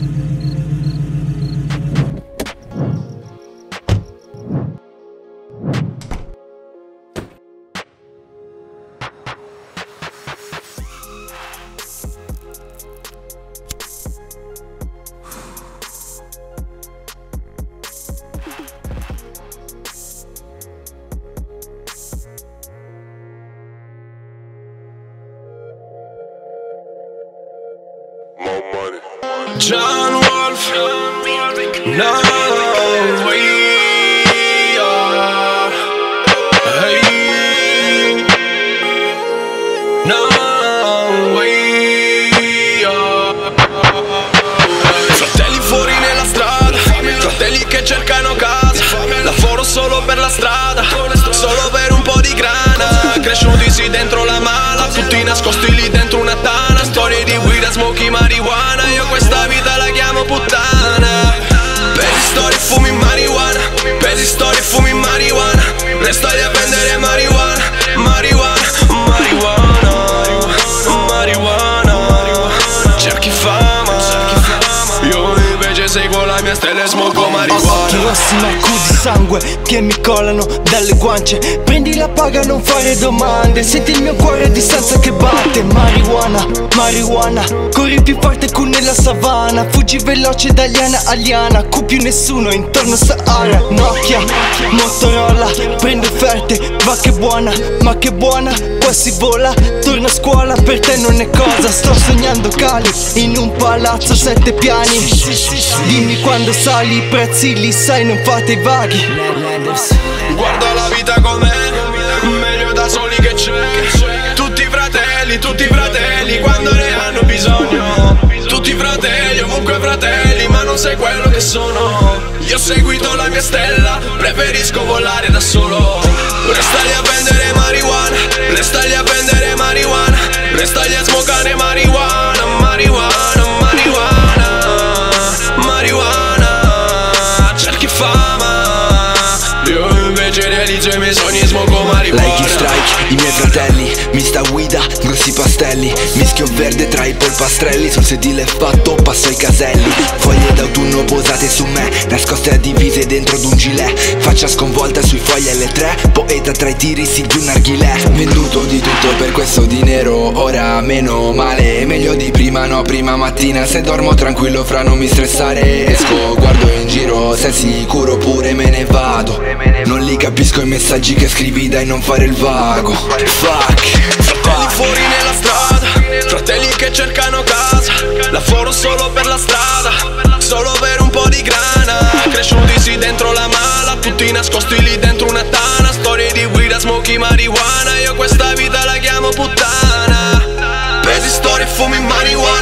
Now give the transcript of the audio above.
John Wolf, no, we are, hey, no, we are. Fratelli fuori nella strada, fratelli che cercano casa, lavoro solo per la strada, solo per un po' di grana, cresciuti sì dentro la mala, tutti nascosti lì dentro una tana, storie di guida, smoky, marijuana, io questa vita la chiamo puttana. Pesi storie, fumi marijuana, pesi storie, fumi marijuana, restai a vendere marijuana, marijuana, marijuana, marijuana, cerchi fama, io invece seguo la mia stella e smoco marijuana. Occhi rossi ma di sangue che mi colano dalle guance, prendi la paga, non fare domande, senti il mio cuore a distanza che batte. Marijuana, marijuana, corri più forte che nella savana, fuggi veloce da liana a liana, qui più nessuno intorno a Sahara. Nokia, Motorola, prendo offerte, va che buona, ma che buona, qua si vola, torno a scuola, per te non è cosa, sto sognando cali in un palazzo 7 piani, dimmi quando sali, i prezzi li sai, non fate i vaghi. Guarda la vita com'è, meglio da soli che c'è, tutti fratelli quando ne hanno bisogno, tutti fratelli, ovunque fratelli, ma non sei quello che sono. Io ho seguito la mia stella, preferisco volare da solo. Resta lì a vendere marijuana, resta lì a vendere marijuana, resta lì a smocare marijuana, marijuana, marijuana, marijuana, cerchi fama, io invece realizzo i miei sogni e smoco marijuana. Like strike, i miei fratelli, mista guida, grossi pastelli, mischio verde tra i polpastrelli, sul sedile fatto passo ai caselli, foglie d'autunno posate su me, nascoste a divise dentro d'un gilet, faccia sconvolta sui fogli L3, poeta tra i tiri sì di un narghilè. Venduto di tutto per questo dinero, ora meno male, meglio di prima no, prima mattina se dormo tranquillo fra non mi stressare, esco, guardo in giro, sei sicuro pure me ne vado, non li capisco i messaggi che scrivi, dai non fare il vago, fuck. Fratelli fuori nella strada, fratelli che cercano casa, lavoro solo per la strada, solo per un po' di grana, cresciuti sì dentro la mala, tutti nascosti lì dentro una tana, storie di guida, smoky, marijuana, io questa vita la chiamo puttana. Pesi storie, fumi marijuana,